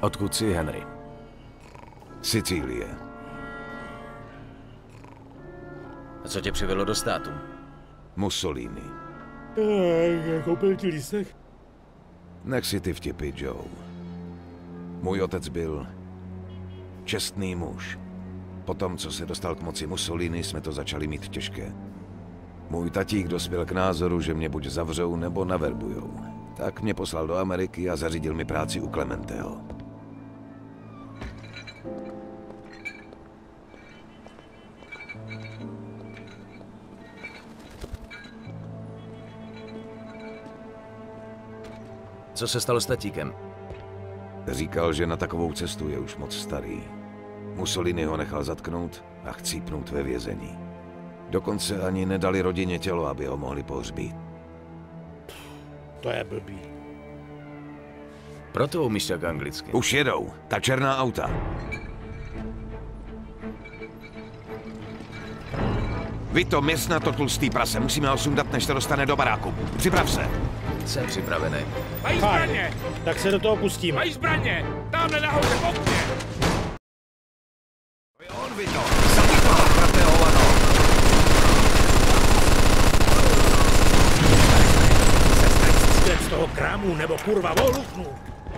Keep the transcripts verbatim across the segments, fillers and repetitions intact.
Odkud jsi, Henry? Sicílie. A co tě přivedlo do státu? Mussolini. Koupil ti lístek? Nech si ty vtipy, Joe. Můj otec byl čestný muž. Potom, co se dostal k moci Mussolini, jsme to začali mít těžké. Můj tatík dospěl k názoru, že mě buď zavřou, nebo naverbujou. Tak mě poslal do Ameriky a zařídil mi práci u Clementeho. Co se stalo s tatíkem? Říkal, že na takovou cestu je už moc starý. Mussolini ho nechal zatknout a chcípnout ve vězení. Dokonce ani nedali rodině tělo, aby ho mohli pohřbít. To je blbý. Proto umíš tak anglicky. Už jedou, ta černá auta. Vy to městna to tlustý prase, musíme ho sundat, než to dostane do baráku. Připrav se. Jsem připravený. Mají zbraně! Tak se do toho pustíme. Mají zbraně! Tamhle nahoře v okně! On, Vito! Zabij toho chrapného hovado! Sestaň z toho krámu, nebo kurva voluchnu!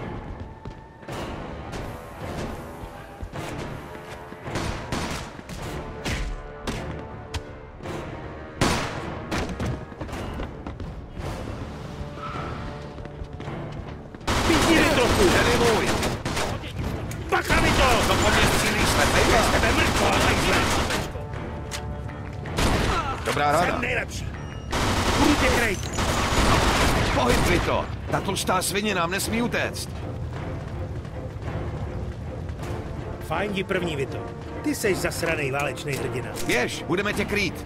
Dobrá rada. Jsem nejlepší. Budu tě krejt. Pohyb, Vito. Ta tlustá svině nám nesmí utéct. Fajn di první, Vito. Ty seš zasranej válečný hrdina. Běž, budeme tě krýt.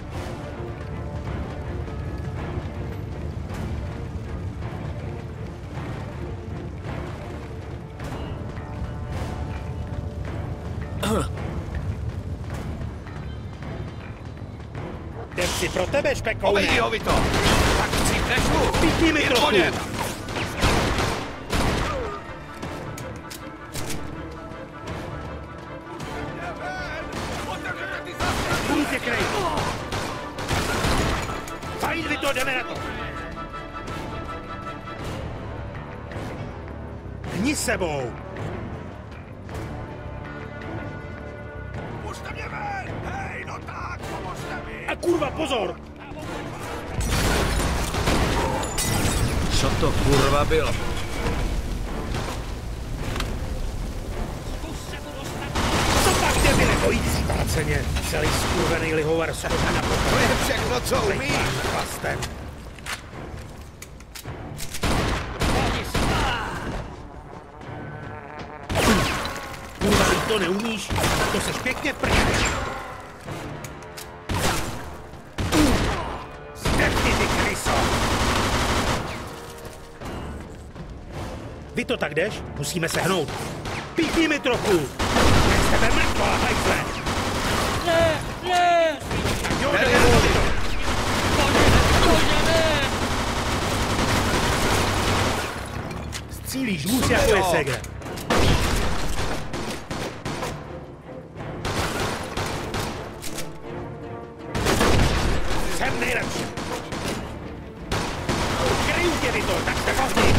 Jdem si pro tebe, špekoune. Obejdi ho, Vito. Tak chcípneš mu. Píkni mi trochu. Budu tě krejt. Fajn, Vito, jdeme na to. Hni sebou. Pušte mě ven! Hej, no tak, pomozte mi! A kurva, pozor! Co to kurva bylo? Co tak tě mi nebojící páceně? Celý skurvený lihovar schodí na pokoji. To je všechno, co umíš. Chlasten. Kurva, když to neumíš, tak to seš pěkně prděný. Zdechni, ty kryso! Vy to tak jdeš? Musíme se hnout. Píkni mi trochu! Je z tebe mrtvá, hajzle! Ne, ne! Jo, jdeme na to, Vito! Střílíš hůř jako je segre. Jsem nejlepší. Kryju tě, Vito, tak se chodí.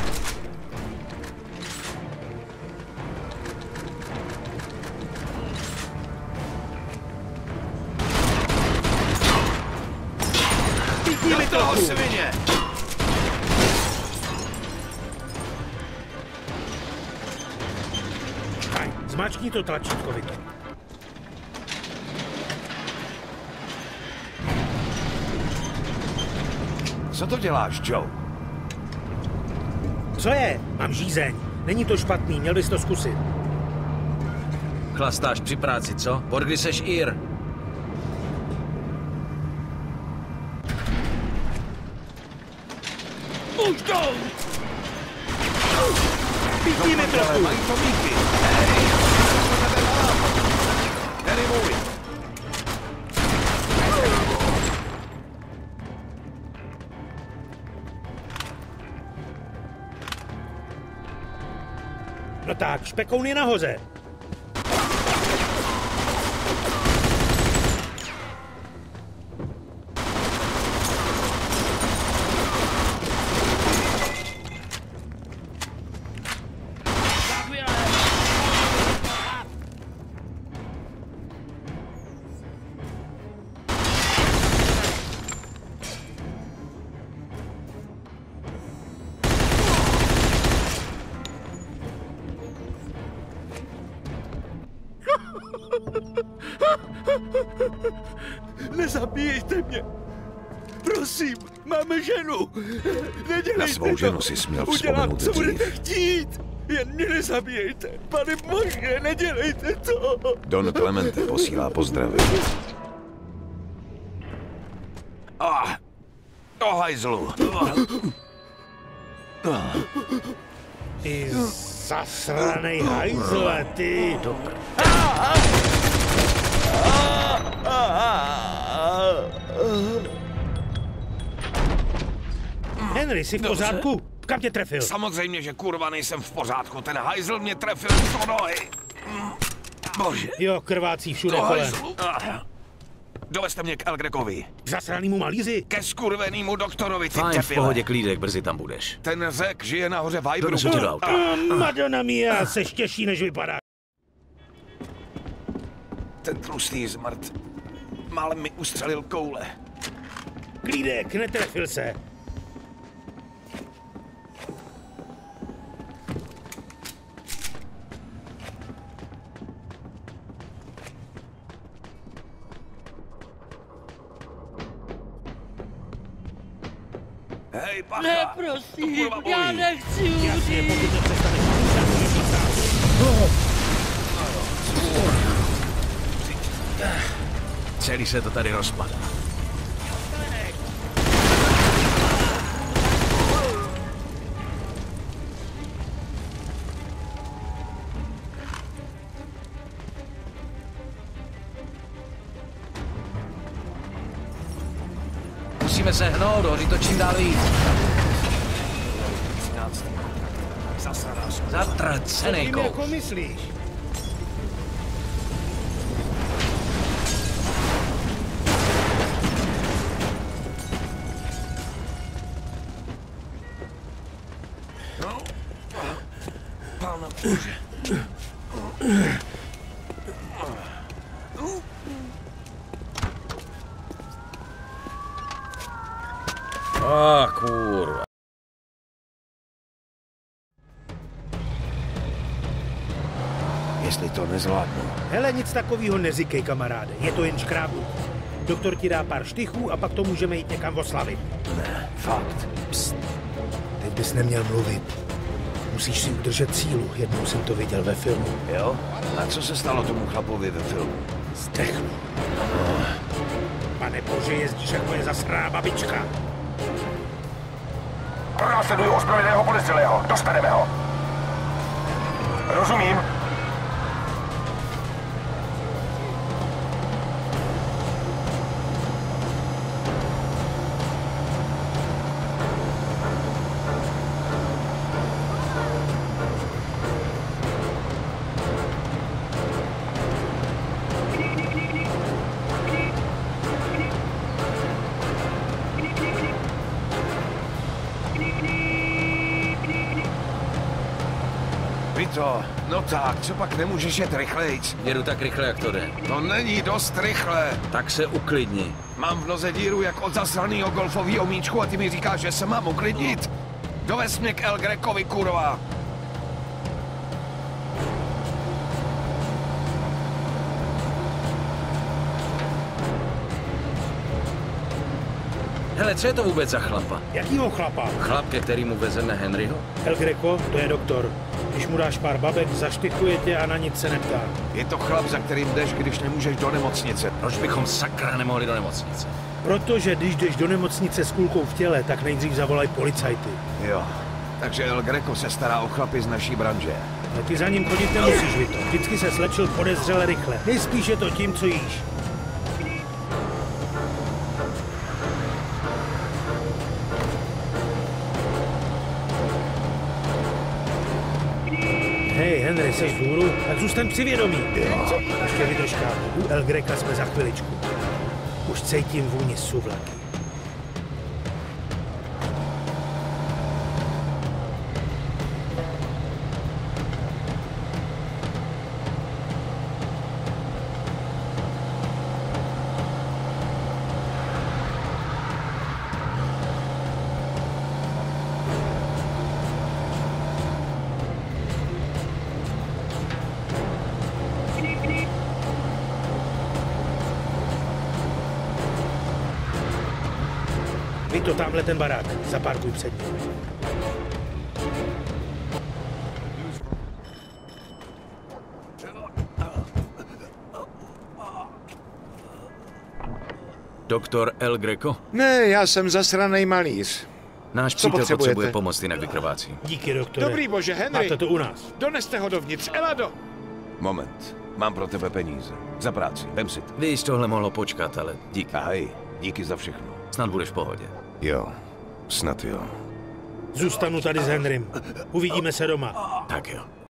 Píkni mi toho trochu. svině. Fajn, zmáčkni to tlačítko, Vito. Co to děláš, Joe? Co je? Mám žízeň. Není to špatný, měl bys to zkusit. Chlastáš při práci, co? Od kdy seš Ir? Už jdou! Píkni mi trochu. Mají to míky. Hej, co to tebe mám? Tady můj. No tak, špekoun je nahoře. Nezabíjejte mě! Prosím, máme ženu! Nedělejte Na svou to. ženu si směl Udělám, vzpomenout co budete dřív. chtít! Jen mě nezabíjejte! Pane Bože, nedělejte to! Don Clemente posílá pozdravy. Ah, o hajzlu. Ty zasranej hajzle, ty. Henry, jsi v pořádku? Kam tě trefil? Samozřejmě, že kurva nejsem v pořádku. Ten hajzl mě trefil do nohy. Bože. Jo, krvácí všude Do kolem. hajzlu. Ah. Dovezte mě k El Grecovi. K zasranýmu malíři? Ke skurvenýmu doktorovi, ty Fajn, v tepile. pohodě, klídek, brzy tam budeš. Ten řek žije nahoře v Hybru. Donesu tě do auta. A Madonna mia, seš těžší, než vypadá. Ten tlustý zmrt. Málem mi ustřelil koule. Klídek, netrefil se. Hej, pacha. Ne, prosím, Kurva bolí. já nechci Jasně, umřít. pokud nepřestaneš Celý se to tady rozpadá. Musíme se hnout, hoří to čím dál víc. Zatracenej Tím kous. jako myslíš? Pána bože. A kurva. Jestli to nezvládnu. Hele, nic takového neříkej, kamaráde. Je to jen škrábů. Doktor ti dá pár štychů a pak to můžeme jít někam oslavit. Ne, fakt. Psst. Teď bys neměl mluvit. Musíš si udržet sílu. Jednou jsem to viděl ve filmu. Jo? A co se stalo tomu chlapovi ve filmu? Zdechl. Pane bože, jezdíš jako je zasrá babička. Pronásleduju ozbrojeného podezřelého. Dostaneme ho. Rozumím. Vito, no tak, co pak nemůžeš jet rychlejc? Jedu tak rychle, jak to jde. To není dost rychle. Tak se uklidni. Mám v noze díru jak od zasranýho golfovýho míčku a ty mi říkáš, že se mám uklidnit? Dovez mě k El Grecovi, kurva. Hele, co je to vůbec za chlapa? Jakýho chlapa? Chlap, ke kterýmu vezeme Henryho? El Greco, to je doktor. Když mu dáš pár babek, zaštychuje tě a na nic se neptá. Je to chlap, za kterým jdeš, když nemůžeš do nemocnice. Proč bychom sakra nemohli do nemocnice? Protože když jdeš do nemocnice s kulkou v těle, tak nejdřív zavolaj policajty. Jo, takže El Greco se stará o chlapy z naší branže. Ale ty za ním chodit nemusíš, Vito. Vždycky se slečil podezřele rychle. Nejspíš je to tím, co jíš. Hej, Henry. Nechceš vzhůru? Tak zůstaň při vědomí. Ještě vydrž, kámo. U El Greca jsme za chviličku. Už cítím vůni suvlaky. Vy to tamhle ten barák. Zaparkuj před ním. Doktor El Greco? Ne, já jsem zasranej malíř. Náš Co přítel potřebujete? potřebuje pomoc, jinak vykrvácí. Díky, doktore. Dobrý bože, Henry. Máte to u nás. Doneste ho dovnitř, Elado. Moment. Mám pro tebe peníze. Za práci. Vem si to. Víš, tohle mohlo počkat, ale díky. Ahoj. Díky za všechno. Snad budeš v pohodě. Jo. Snad jo. Zůstanu tady s Henrym. Uvidíme se doma. Tak jo.